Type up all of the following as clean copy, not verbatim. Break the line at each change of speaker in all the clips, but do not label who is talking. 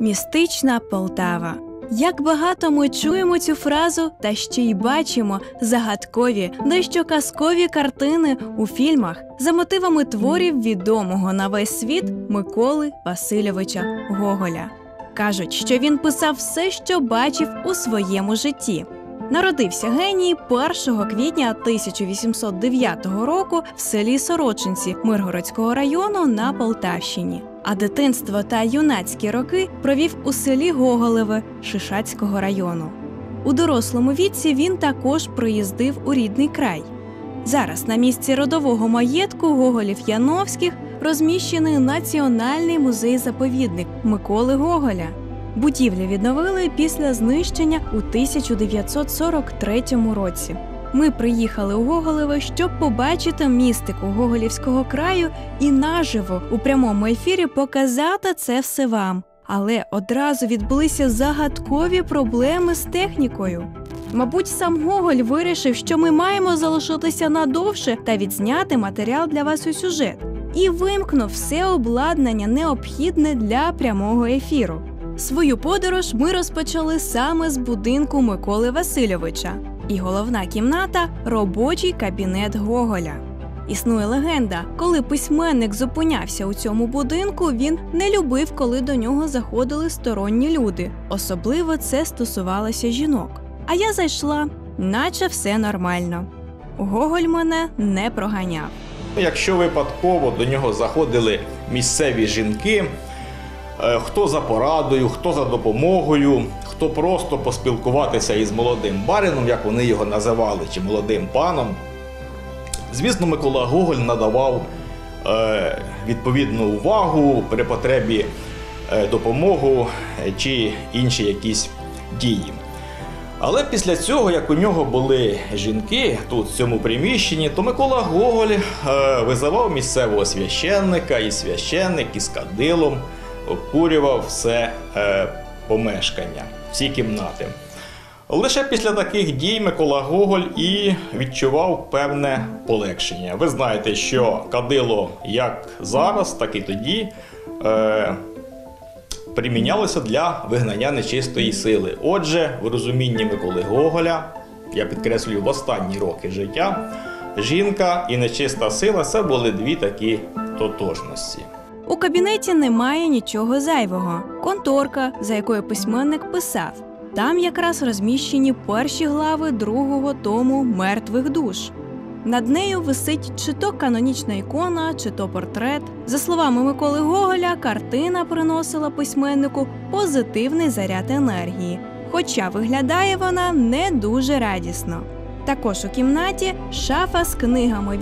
Містична Полтава. Як багато ми чуємо цю фразу, та ще й бачимо загадкові, дещо казкові картини у фільмах за мотивами творів відомого на весь світ Миколи Васильовича Гоголя. Кажуть, що він писав все, що бачив у своєму житті. Народився геній 1 квітня 1809 року в селі Сорочинці Миргородського району на Полтавщині. А дитинство та юнацькі роки провів у селі Гоголеве Шишацького району. У дорослому віці він також приїздив у рідний край. Зараз на місці родового маєтку Гоголів-Яновських розміщений Національний музей-заповідник Миколи Гоголя. Будівлю відновили після знищення у 1943 році. Ми приїхали у Гоголеве, щоб побачити містику Гоголівського краю і наживо у прямому ефірі показати це все вам. Але одразу відбулися загадкові проблеми з технікою. Мабуть, сам Гоголь вирішив, що ми маємо залишитися надовше та відзняти матеріал для вас у сюжет. І вимкнув все обладнання, необхідне для прямого ефіру. Свою подорож ми розпочали саме з будинку Миколи Васильовича. І головна кімната – робочий кабінет Гоголя. Існує легенда, коли письменник зупинявся у цьому будинку, він не любив, коли до нього заходили сторонні люди. Особливо це стосувалося жінок. А я зайшла, наче все нормально. Гоголь мене не проганяв.
Якщо випадково до нього заходили місцеві жінки, хто за порадою, хто за допомогою, хто просто поспілкуватися із молодим барином, як вони його називали, чи молодим паном, звісно, Микола Гоголь надавав відповідну увагу, при потребі допомогу чи інші якісь дії. Але після цього, як у нього були жінки тут, в цьому приміщенні, то Микола Гоголь визивав місцевого священника, і священник із кадилом обкурював все помешкання, всі кімнати. Лише після таких дій Микола Гоголь і відчував певне полегшення. Ви знаєте, що кадило як зараз, так і тоді примінялося для вигнання нечистої сили. Отже, в розумінні Миколи Гоголя, я підкреслюю, в останні роки життя, жінка і нечиста сила – це були дві такі тотожності.
У кабінеті немає нічого зайвого. Конторка, за якою письменник писав. Там якраз розміщені перші глави другого тому «Мертвих душ». Над нею висить чи то канонічна ікона, чи то портрет. За словами Миколи Гоголя, картина приносила письменнику позитивний заряд енергії, хоча виглядає вона не дуже радісно. Також у кімнаті шафа з книгами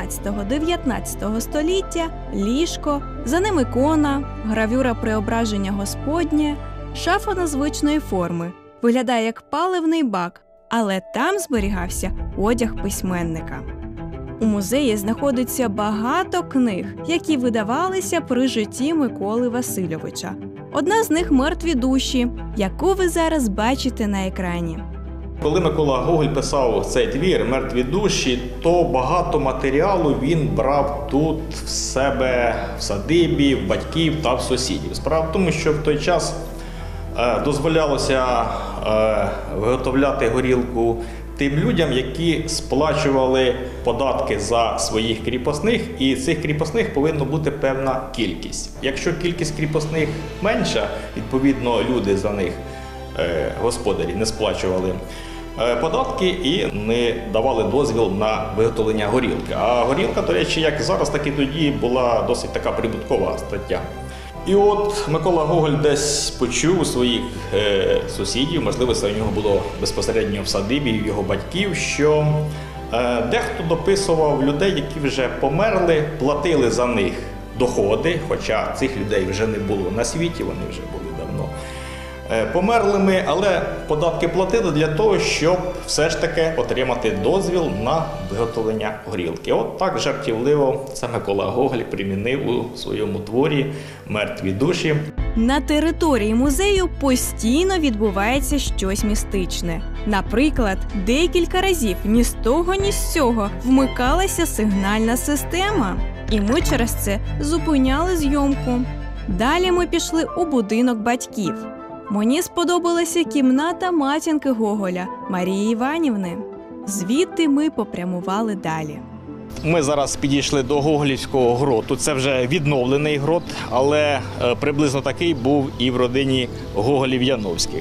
18-19 століття, ліжко, за ним ікона, гравюра «Преображення Господнє», шафа незвичної форми. Виглядає як паливний бак, але там зберігався одяг письменника. У музеї знаходиться багато книг, які видавалися при житті Миколи Васильовича. Одна з них «Мертві душі», яку ви зараз бачите на екрані.
Коли Микола Гоголь писав цей твір «Мертві душі», то багато матеріалу він брав тут в себе в садибі, в батьків та в сусідів. Справа в тому, що в той час дозволялося виготовляти горілку тим людям, які сплачували податки за своїх кріпосних, і цих кріпосних повинна бути певна кількість. Якщо кількість кріпосних менша, відповідно люди за них, господарі, не сплачували податки і не давали дозвіл на виготовлення горілки. А горілка, до речі, як зараз, так і тоді була досить така прибуткова стаття. І от Микола Гоголь десь почув у своїх сусідів, можливо, це у нього було безпосередньо в садибі, в його батьків, що дехто дописував людей, які вже померли, платили за них доходи, хоча цих людей вже не було на світі, вони вже були давно померлими, але податки платили для того, щоб все ж таки отримати дозвіл на виготовлення горілки. От так жартівливо це Микола Гоголь примінив у своєму творі «Мертві душі».
На території музею постійно відбувається щось містичне. Наприклад, декілька разів ні з того, ні з цього вмикалася сигнальна система. І ми через це зупиняли зйомку. Далі ми пішли у будинок батьків. Мені сподобалася кімната матінки Гоголя Марії Іванівни. Звідти ми попрямували далі.
Ми зараз підійшли до Гоголівського гроту. Це вже відновлений грот, але приблизно такий був і в родині Гоголів-Яновських.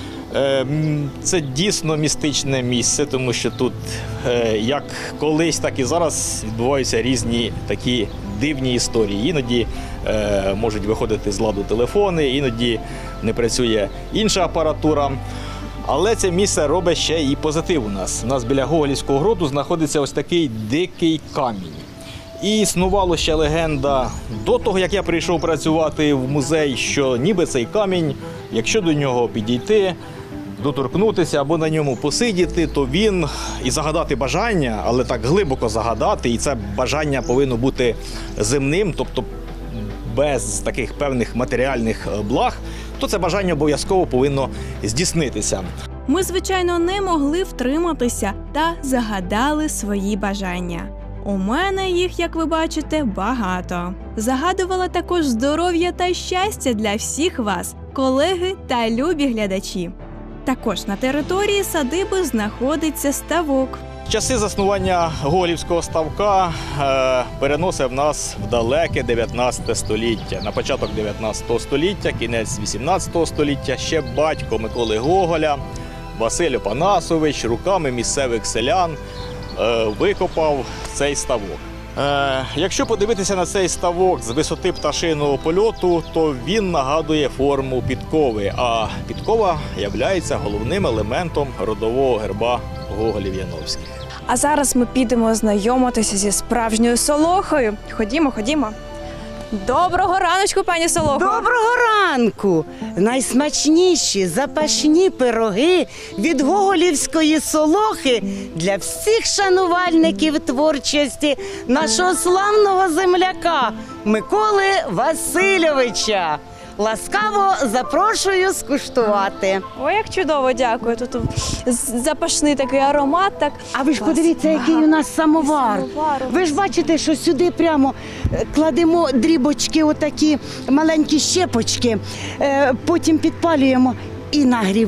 Це дійсно містичне місце, тому що тут як колись, так і зараз відбуваються різні такі дивні історії. Іноді можуть виходити з ладу телефони, іноді не працює інша апаратура. Але це місце робить ще і позитив у нас. У нас біля Гоголівського гроту знаходиться ось такий дикий камінь. І існувала ще легенда до того, як я прийшов працювати в музей, що ніби цей камінь, якщо до нього підійти, доторкнутися або на ньому посидіти, то він і загадати бажання, але так глибоко загадати, і це бажання повинно бути земним, тобто без таких певних матеріальних благ, то це бажання обов'язково повинно здійснитися.
Ми, звичайно, не могли втриматися та загадали свої бажання. У мене їх, як ви бачите, багато. Загадувала також здоров'я та щастя для всіх вас, колеги та любі глядачі. Також на території садиби знаходиться ставок.
Часи заснування Гоголівського ставка переносив нас в далеке 19 століття. На початок 19 століття, кінець 18 століття, ще батько Миколи Гоголя, Василь Опанасович, руками місцевих селян викопав цей ставок. Якщо подивитися на цей ставок з висоти пташиного польоту, то він нагадує форму підкови, а підкова є головним елементом родового герба Гоголів-Яновських.
А зараз ми підемо знайомитися зі справжньою Солохою. Ходімо, ходімо. Доброго раночку, пані Солохо.
Доброго ранку! Найсмачніші запашні пироги від Гоголівської Солохи для всіх шанувальників творчості нашого славного земляка Миколи Васильовича. Ласкаво запрошую скуштувати.
Ой, як чудово, дякую. Тут запашний такий аромат. Так.
А ви ж подивіться, який у нас самовар. Ви ж бачите, що сюди прямо кладемо дрібочки, отакі маленькі щепочки, потім підпалюємо і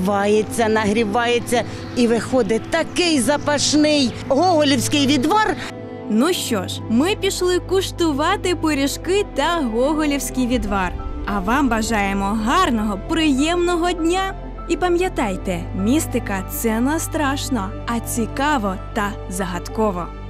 нагрівається, і виходить такий запашний гоголівський відвар.
Ну що ж, ми пішли куштувати пиріжки та гоголівський відвар. А вам бажаємо гарного, приємного дня! І пам'ятайте, містика – це не страшно, а цікаво та загадково.